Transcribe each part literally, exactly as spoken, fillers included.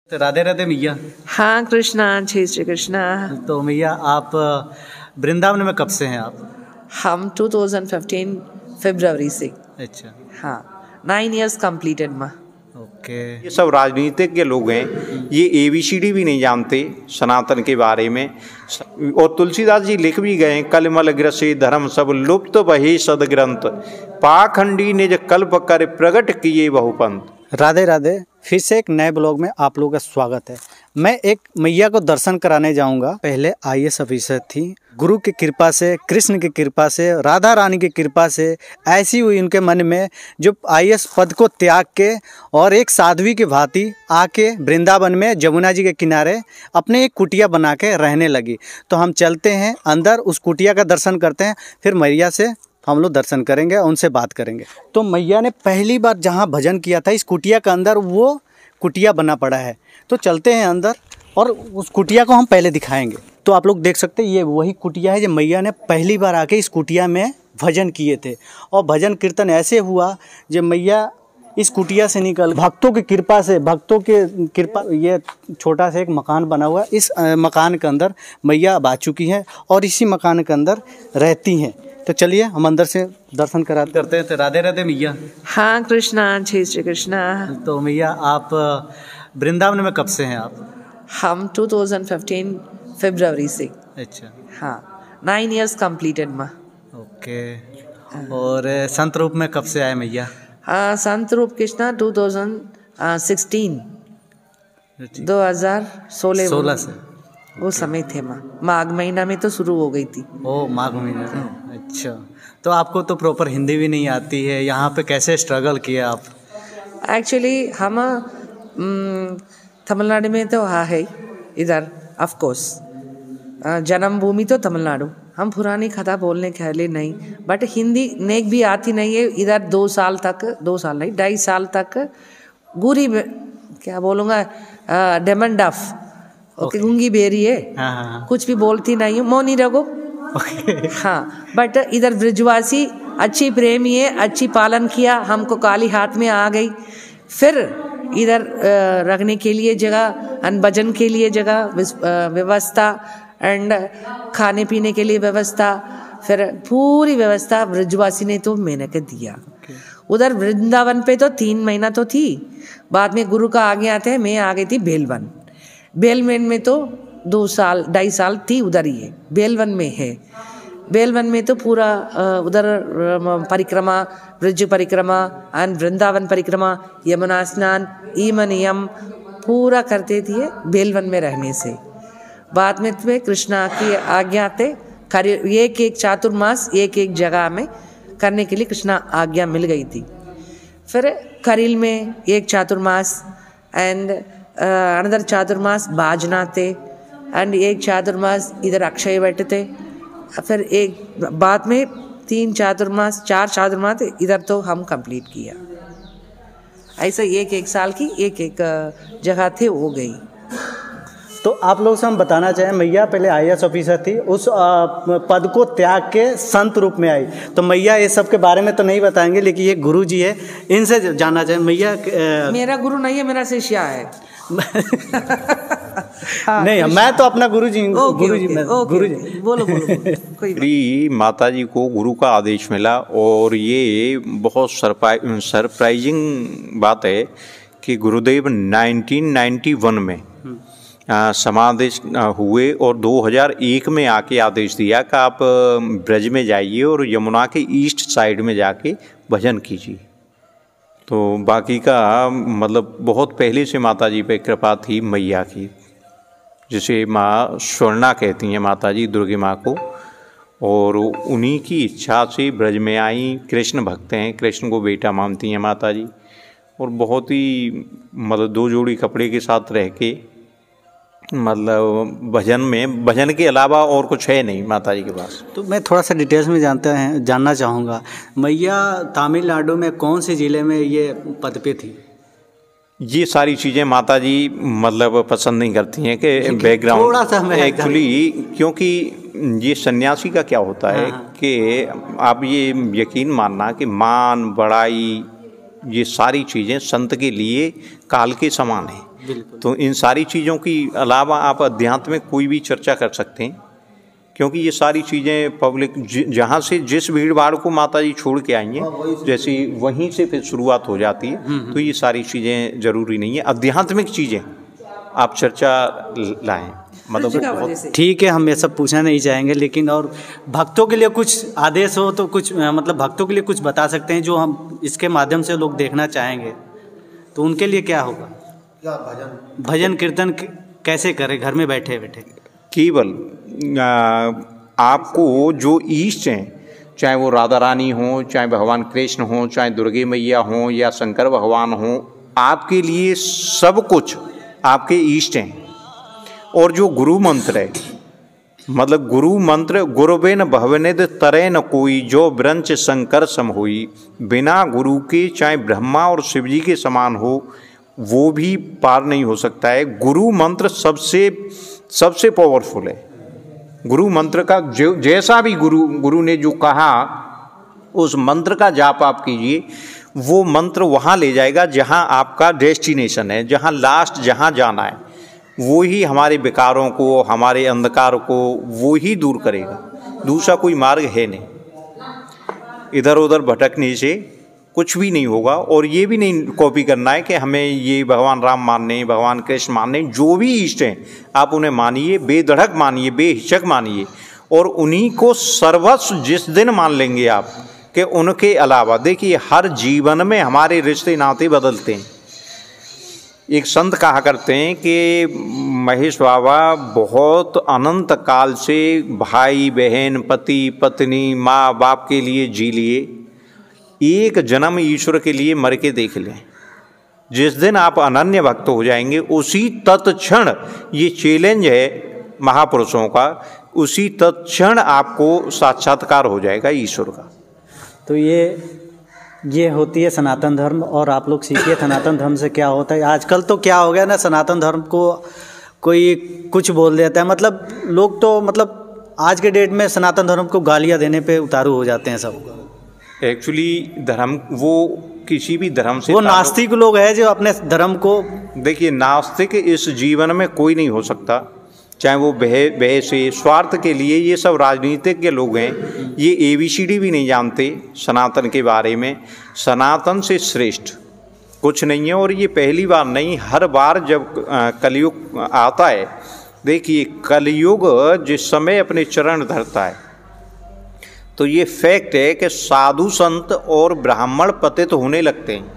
तो राधे राधे मैया। हाँ कृष्णा, जय श्री कृष्णा। तो मैया आप वृंदावन में कब से हैं आप? हम टू थाउज़ेंड फिफ्टीन फरवरी से। अच्छा, हाँ, नाइन इयर्स कंप्लीटेड माँ। ओके। ये सब राजनीतिक के लोग हैं, ये एबीसीडी भी नहीं जानते सनातन के बारे में। और तुलसीदास जी लिख भी गए, कलमल ग्रसे धर्म सब लुप्त बहे सदग्रंथ, पाखंडी निज कल्प कर प्रगट किए बहुपंथ। राधे राधे। फिर से एक नए ब्लॉग में आप लोगों का स्वागत है। मैं एक मैया को दर्शन कराने जाऊंगा। पहले आईएएस ऑफिसर थी, गुरु की कृपा से, कृष्ण की कृपा से, राधा रानी की कृपा से ऐसी हुई उनके मन में, जो आईएएस पद को त्याग के और एक साध्वी की भांति आके वृंदावन में जमुना जी के किनारे अपने एक कुटिया बना के रहने लगी। तो हम चलते हैं अंदर, उस कुटिया का दर्शन करते हैं, फिर मैया से हम लोग दर्शन करेंगे, उनसे बात करेंगे। तो मैया ने पहली बार जहाँ भजन किया था, इस कुटिया के अंदर वो कुटिया बना पड़ा है। तो चलते हैं अंदर और उस कुटिया को हम पहले दिखाएंगे। तो आप लोग देख सकते हैं, ये वही कुटिया है जो मैया ने पहली बार आके इस कुटिया में भजन किए थे। और भजन कीर्तन ऐसे हुआ जब मैया इस कुटिया से निकल, भक्तों की कृपा से, भक्तों के कृपा, ये छोटा सा एक मकान बना हुआ है, इस मकान के अंदर मैया अब आ चुकी हैं और इसी मकान के अंदर रहती हैं। तो चलिए हम अंदर से दर्शन करा करते हैं। तो राधे राधे मैया। हाँ कृष्णा, जय श्री कृष्णा। तो मैया आप वृंदावन में कब से हैं आप? हम टू थाउज़ेंड फिफ्टीन फरवरी से। अच्छा, हाँ, नाइन इयर्स कंप्लीटेड माँ। ओके। और संत रूप में कब से आए मैया? हाँ, संत रूप कृष्णा टू थाउज़ेंड सिक्सटीन, दो हज़ार सोलह सोलह से वो समय थे माँ। माघ महीना में तो शुरू हो गई थी। ओ, माघ महीना। अच्छा, तो आपको तो प्रॉपर हिंदी भी नहीं आती है, यहाँ पे कैसे स्ट्रगल किया आप? एक्चुअली हम तमिलनाडु में तो हाँ है, इधर ऑफ कोर्स जन्मभूमि तो तमिलनाडु। हम पुरानी कथा बोलने के लिए नहीं, बट हिंदी नेक भी आती नहीं है। इधर दो साल तक, दो साल नहीं ढाई साल तक गुरी क्या बोलूँगा, डेमन डफ, ओके, गूंगी बेरी है। हाँ, हाँ, हाँ। कुछ भी बोलती नहीं हूँ, मौनी रहो। हाँ, बट इधर ब्रजवासी अच्छी प्रेमी है, अच्छी पालन किया, हमको काली हाथ में आ गई। फिर इधर रखने के लिए जगह, अन भजन के लिए जगह व्यवस्था, एंड खाने पीने के लिए व्यवस्था, फिर पूरी व्यवस्था ब्रजवासी ने तो मैंने के दिया। उधर वृंदावन पे तो तीन महीना तो थी, बाद में गुरु का आगे आते हैं, मैं आ गई थी बेलवन। बेलवन में तो दो साल ढाई साल थी, उधर ही है, बेलवन में है। बेलवन में तो पूरा उधर परिक्रमा, ब्रज परिक्रमा एंड वृंदावन परिक्रमा, यमुना स्नान, ईम नियम पूरा करते थे बेलवन में रहने से। बाद में तुम्हें कृष्णा की आज्ञा थे, एक एक चातुर्मास एक एक जगह में करने के लिए कृष्णा आज्ञा मिल गई थी। फिर करील में एक चातुर्मास एंड अनदर चातुर्मास बाजना थे, एंड एक चातुर्मास इधर अक्षय वट थे। फिर एक बाद में तीन चातुर्मास, चार चातुर्मास इधर तो हम कंप्लीट किया। ऐसा एक एक साल की एक एक जगह थे हो गई। तो आप लोग से हम बताना चाहें, मैया पहले आईएएस ऑफिसर थी, उस पद को त्याग के संत रूप में आई। तो मैया ये सब के बारे में तो नहीं बताएंगे, लेकिन ये गुरु जी है, इनसे जानना चाहें मैया। मेरा गुरु नहीं है, मेरा शिष्य है। हाँ, नहीं, मैं तो अपना गुरु जी, गुरु जी, गुरु जी बोलो बोलो, कोई श्री माता जी को गुरु का आदेश मिला। और ये बहुत सरप्राइजिंग बात है कि गुरुदेव नाइनटीन नाइंटी वन में समादेश हुए और दो हज़ार एक में आके आदेश दिया कि आप ब्रज में जाइए और यमुना के ईस्ट साइड में जाके भजन कीजिए। तो बाकी का मतलब बहुत पहले से माता जी पे कृपा थी मैया की, जिसे माँ स्वर्णा कहती हैं माता जी, दुर्गे माँ को। और उन्हीं की इच्छा से ब्रज में आई। कृष्ण भक्त हैं, कृष्ण को बेटा मानती हैं माता जी। और बहुत ही मतलब दो जोड़ी कपड़े के साथ रह के, मतलब भजन में, भजन के अलावा और कुछ है नहीं माता जी के पास। तो मैं थोड़ा सा डिटेल्स में जानते हैं जानना चाहूँगा, मैया तमिलनाडु में कौन से ज़िले में ये पद पे थी? ये सारी चीज़ें माता जी मतलब पसंद नहीं करती हैं कि बैकग्राउंड थोड़ा सा एक्चुअली, क्योंकि ये सन्यासी का क्या होता है कि आप ये यकीन मानना कि मान बड़ाई ये सारी चीज़ें संत के लिए काल के समान है। बिल्कुल। तो इन सारी चीज़ों की अलावा आप अध्यात्म में कोई भी चर्चा कर सकते हैं, क्योंकि ये सारी चीज़ें पब्लिक जहाँ से जिस भीड़ भाड़ को माता जी छोड़ के आई हैं, जैसे वहीं से फिर शुरुआत हो जाती है। तो ये सारी चीज़ें ज़रूरी नहीं है, आध्यात्मिक चीज़ें आप चर्चा लाएं। मतलब ठीक है, हम ये सब पूछना नहीं चाहेंगे, लेकिन और भक्तों के लिए कुछ आदेश हो तो कुछ मतलब भक्तों के लिए कुछ बता सकते हैं जो हम इसके माध्यम से लोग देखना चाहेंगे, तो उनके लिए क्या होगा? क्या भजन भजन कीर्तन कैसे करें घर में बैठे बैठे? केवल आपको जो इष्ट हैं, चाहे वो राधा रानी हो, चाहे भगवान कृष्ण हो, चाहे दुर्गे मैया हो या शंकर भगवान हो, आपके लिए सब कुछ आपके इष्ट हैं। और जो गुरु मंत्र है, मतलब गुरु मंत्र, गुरुबेन भवनिद तरे न कोई, जो ब्रंच शंकर सम होई, बिना गुरु के चाहे ब्रह्मा और शिव जी के समान हो वो भी पार नहीं हो सकता है। गुरु मंत्र सबसे सबसे पावरफुल है। गुरु मंत्र का जो जैसा भी गुरु गुरु ने जो कहा उस मंत्र का जाप आप कीजिए, वो मंत्र वहाँ ले जाएगा जहाँ आपका डेस्टिनेशन है, जहाँ लास्ट जहाँ जाना है, वो ही हमारे विकारों को, हमारे अंधकार को वो ही दूर करेगा। दूसरा कोई मार्ग है नहीं। इधर उधर भटकने से कुछ भी नहीं होगा। और ये भी नहीं कॉपी करना है कि हमें ये भगवान राम मानने, भगवान कृष्ण मानने, जो भी इष्ट हैं आप उन्हें मानिए, बेधड़क मानिए, बेहिचक मानिए, और उन्हीं को सर्वस्व जिस दिन मान लेंगे आप कि उनके अलावा, देखिए हर जीवन में हमारे रिश्ते नाते बदलते हैं। एक संत कहा करते हैं कि महेश बाबा बहुत अनंत काल से भाई बहन, पति पत्नी, माँ बाप के लिए जी लिए, एक जन्म ईश्वर के लिए मर के देख लें। जिस दिन आप अनन्य भक्त हो जाएंगे, उसी तत्क्षण, ये चैलेंज है महापुरुषों का, उसी तत्क्षण आपको साक्षात्कार हो जाएगा ईश्वर का। तो ये ये होती है सनातन धर्म। और आप लोग सीखिए सनातन धर्म से क्या होता है। आजकल तो क्या हो गया ना, सनातन धर्म को कोई कुछ बोल देता है, मतलब लोग तो मतलब आज के डेट में सनातन धर्म को गालियाँ देने पे उतारू हो जाते हैं सब। एक्चुअली धर्म वो किसी भी धर्म से, वो नास्तिक लोग हैं जो अपने धर्म को, देखिए नास्तिक इस जीवन में कोई नहीं हो सकता, चाहे वो बह बह से स्वार्थ के लिए, ये सब राजनीतिक के लोग हैं, ये ए बी सी डी भी नहीं जानते सनातन के बारे में। सनातन से श्रेष्ठ कुछ नहीं है। और ये पहली बार नहीं, हर बार जब कलयुग आता है, देखिए कलयुग जिस समय अपने चरण धरता है, तो ये फैक्ट है कि साधु संत और ब्राह्मण पतित होने लगते हैं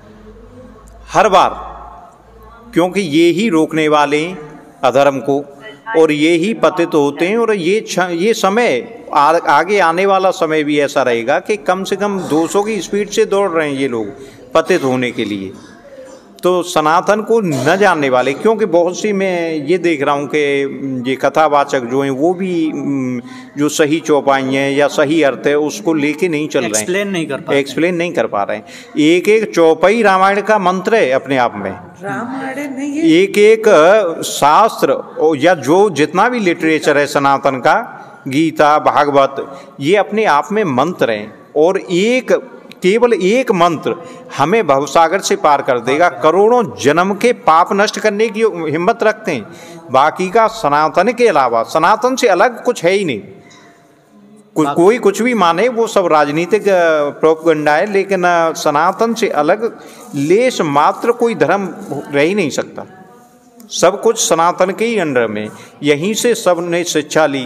हर बार, क्योंकि ये ही रोकने वाले हैं अधर्म को, और ये ही पतित होते हैं। और ये ये समय आ, आगे आने वाला समय भी ऐसा रहेगा कि कम से कम दो सौ की स्पीड से दौड़ रहे हैं ये लोग पतित होने के लिए। तो सनातन को न जानने वाले, क्योंकि बहुत सी मैं ये देख रहा हूँ कि ये कथावाचक जो हैं वो भी जो सही चौपाई हैं या सही अर्थ है उसको लेके नहीं चल रहे हैं, एक्सप्लेन नहीं कर पा रहे एक्सप्लेन नहीं कर पा रहे हैं। एक एक चौपाई रामायण का मंत्र है अपने आप में, रामायण नहीं है, एक एक शास्त्र या जो जितना भी लिटरेचर है सनातन का, गीता भागवत, ये अपने आप में मंत्र हैं। और एक केवल एक मंत्र हमें भवसागर से पार कर देगा, करोड़ों जन्म के पाप नष्ट करने की हिम्मत रखते हैं। बाकी का सनातन के अलावा, सनातन से अलग कुछ है ही नहीं। को, कोई कुछ भी माने, वो सब राजनीतिक प्रोपगंडा है, लेकिन सनातन से अलग लेश मात्र कोई धर्म रह ही नहीं सकता। सब कुछ सनातन के ही अंडर में, यहीं से सब ने शिक्षा ली।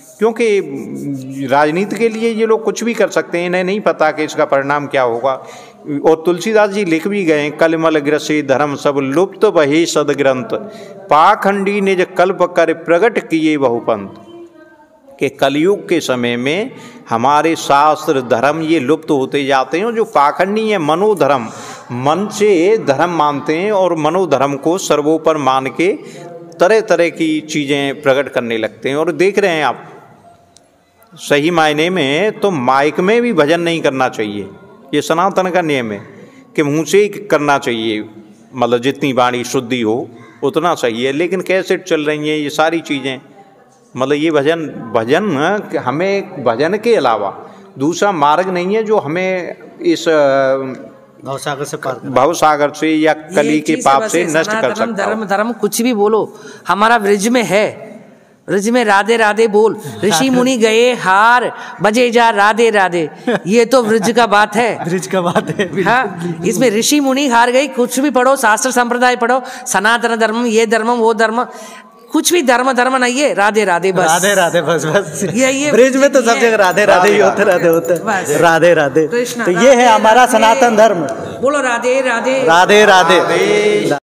क्योंकि राजनीति के लिए ये लोग कुछ भी कर सकते हैं, इन्हें नहीं पता कि इसका परिणाम क्या होगा। और तुलसीदास जी लिख भी गए, कलमल ग्रसे धर्म सब लुप्त बहे सदग्रंथ, पाखंडी निज कल्प कर प्रगट किए बहुपंथ। कि कलयुग के समय में हमारे शास्त्र धर्म ये लुप्त होते जाते हैं, और जो पाखंडी है मनोधर्म, मन से धर्म मानते हैं और मनोधर्म को सर्वोपर मान के तरह तरह की चीज़ें प्रकट करने लगते हैं। और देख रहे हैं आप, सही मायने में तो माइक में भी भजन नहीं करना चाहिए, ये सनातन का नियम है कि मुँह से ही करना चाहिए, मतलब जितनी वाणी शुद्धि हो उतना सही है। लेकिन कैसेट चल रही हैं ये सारी चीज़ें, मतलब ये भजन भजन हमें भजन के अलावा दूसरा मार्ग नहीं है जो हमें इस भवसागर से पार कर। भवसागर से या कली के पाप से नष्ट कर सकता धर्म हूँ। धर्म कुछ भी बोलो, हमारा ब्रिज में है, ब्रिज में राधे राधे बोल। ऋषि मुनि गए हार बजे जा राधे राधे, ये तो ब्रिज का बात है, ब्रिज का बात है। हाँ, इसमें ऋषि मुनि हार गई, कुछ भी पढ़ो, शास्त्र संप्रदाय पढ़ो, सनातन धर्म, ये धर्म वो धर्म, कुछ भी धर्म धर्म नहीं है, राधे राधे बस, राधे राधे बस बस। ये ये ब्रिज में तो सब जगह राधे राधे ही होते राधे होते राधे राधे। तो ये है हमारा सनातन धर्म। बोलो राधे राधे राधे राधे।